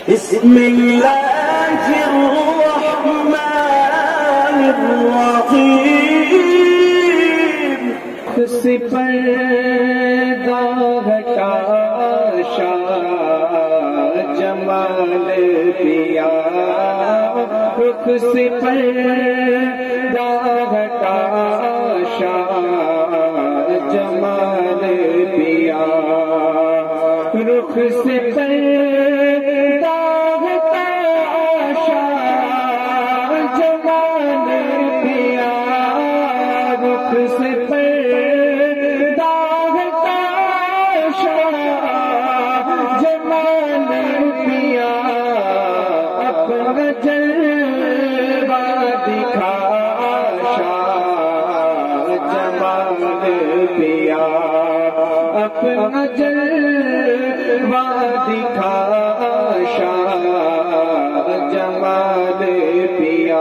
بسم الله الرحمن الرحيم اس پردہ ہٹا شاہ جمال پیا رخ سے پردہ ہٹا شاہ جمال پیا رخ سے پردہ ہٹا شاہ جمال پیا رخ سے اپنا جلوہ دکھا شاہ جمال پیا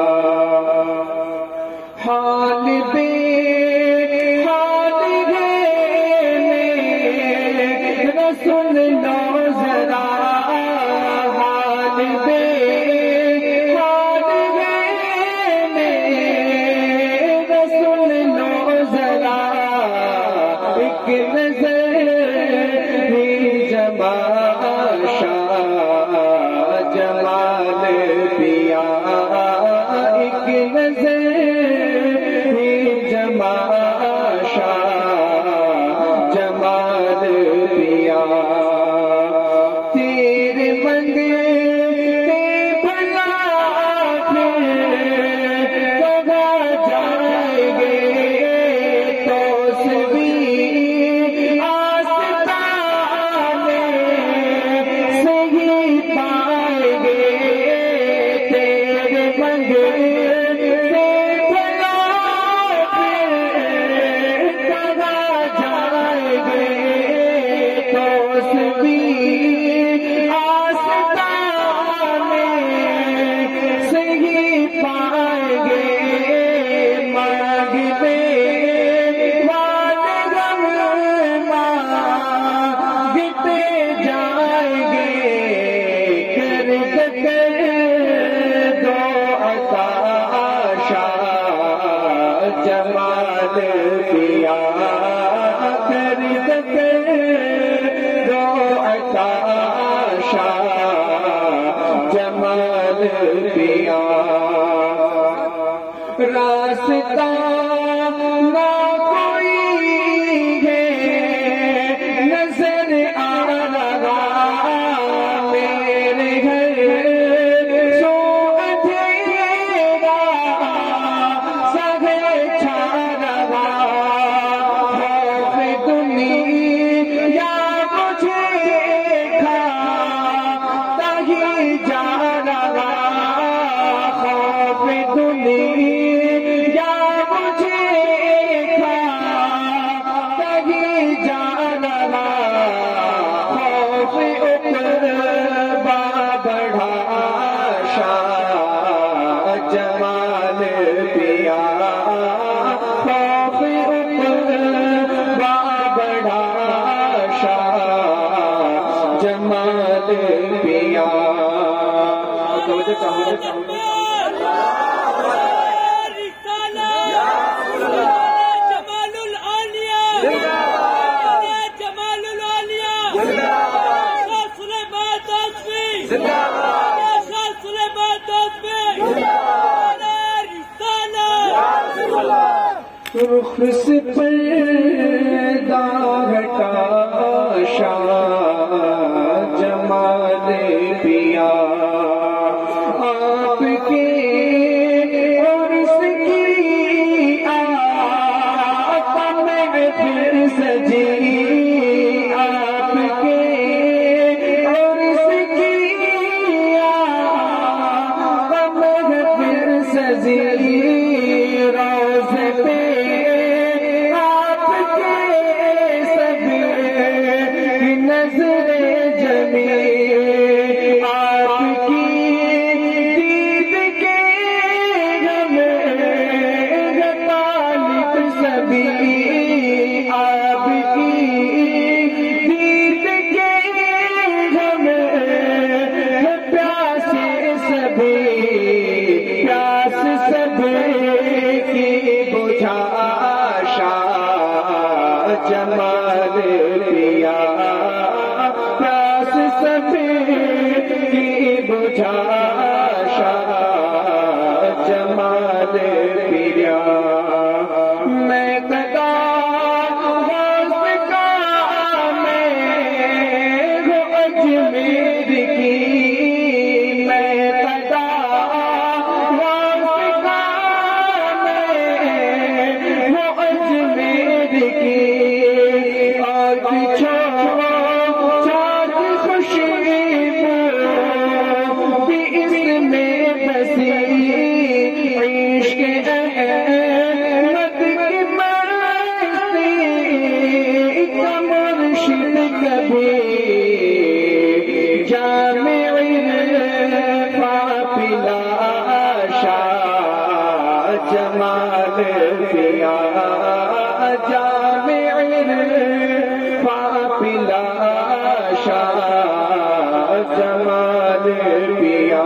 حال بے حال ہے میرا سن لو ذرا حال بے حال ہے میرا سن لو ذرا ایک نظر ہی جمال شاہ جمال پیا ایک نظر ہی جمال شاہ جمال پیا تیرے منگتے بھلا کہاں جائیں گے تو سبھی جمال پیا خرید کر دو عطا شاہ جمال پیا راستہ نہ کوئی ہے نظر آ رہا میرے گھر سو اندھیرا سگے چھا رہا خوف دنیا مجھے کھاتا ہی جا رہا خوف دنیا مجھے کھاتا ہی جا رہا خوف عقبہ بڑھا شاہ جمال پیا خوف عقبہ بڑھا شاہ جمال پیا رخ سے پردہ ہٹا شاہ جمال پیا آپ کے عرس کی آقا محفل سجی آپ کے عرس کی آقا محفل سجی روزے پہ نظر جمیل آپ بجھا شاہ جمال پیا میں قدا غوث کا میں ہو اجمیر کی میں قدا غوث کا میں ہو اجمیر کی اور پچھو چاند خوشبو بھی اس میں بسی عشق احمد کی مستی کا مرشد کبھی جامع پاپلا شاہ جمال پیا جامع پاپلا شاہ جمال پیا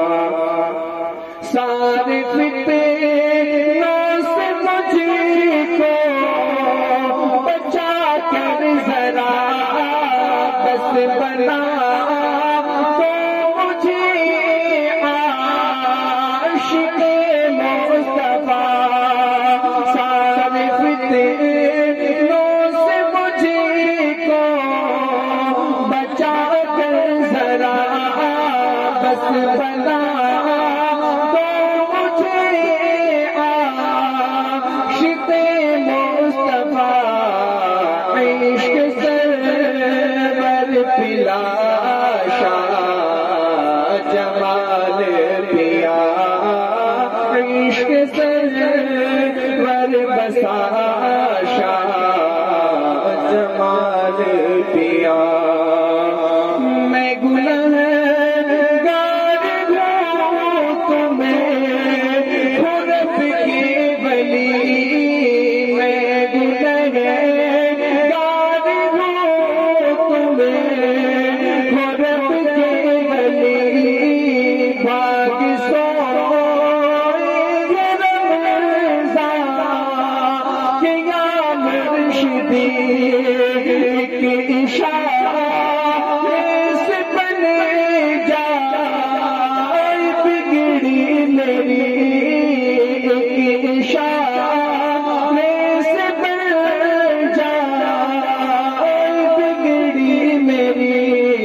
سارے فتنوں سے مجھے کو بچا کر ذرا بس بنا تو مجھے عاشق مصطفیٰ سارے فتنوں سے مجھے کو بچا کر ذرا بس بنا تو مجھے عاشق مصطفیٰ عشق سرور پلا شاہ جمال پیا عشق سرور بسا شاہ جمال پیا میں گنہگار ہوں تمہیں خرب کی ولی میں گنہگار ہوں تمہیں خرب کی ولی بھاگ سوئے رمضان کہ یا مرشدی ایک اشارے سے بن جائے بگڑی میری ایک اشارے سے بن جائے بگڑی میری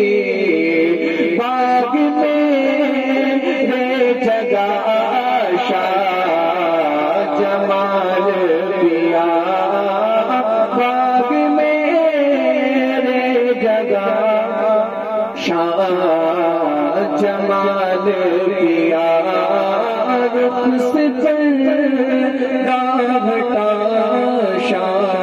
باغ میرے جگہ شاہ جمال پیا باغ میرے جگہ شاہ جمال پیا رخ سے پردہ ہٹا شاہ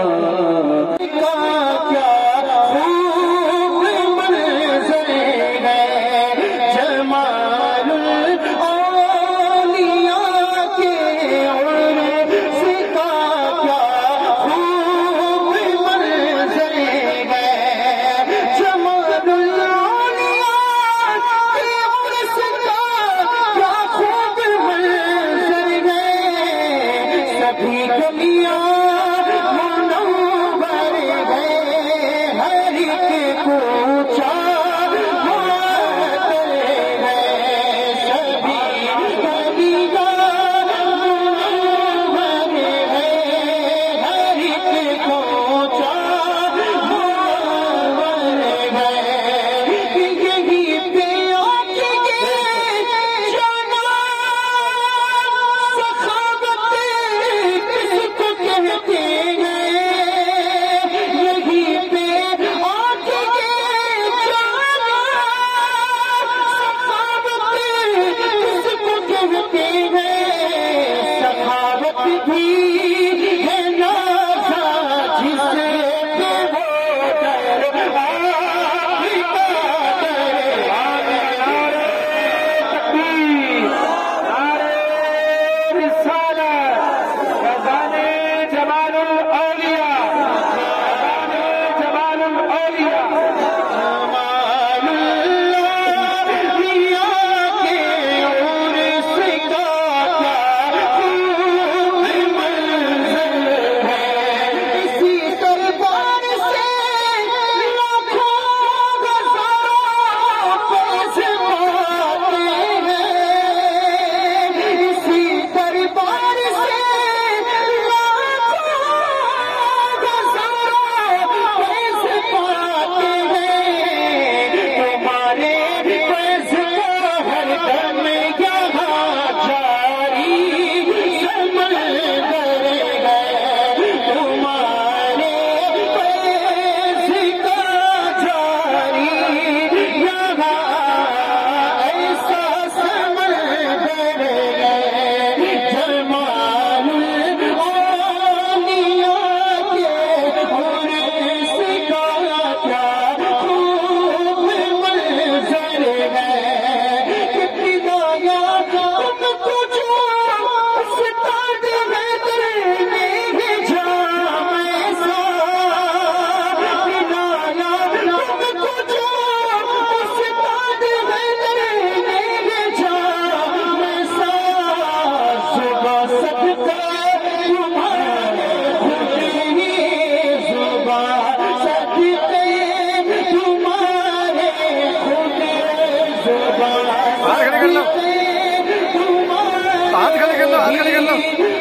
کر لو، ہاتھ کھڑے کر لو، ہاتھ کھڑے کر لو.